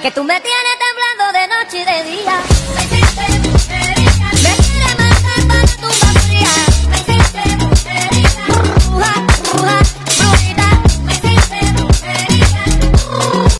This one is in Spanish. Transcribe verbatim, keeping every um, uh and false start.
Que tú me tienes temblando de noche y de día.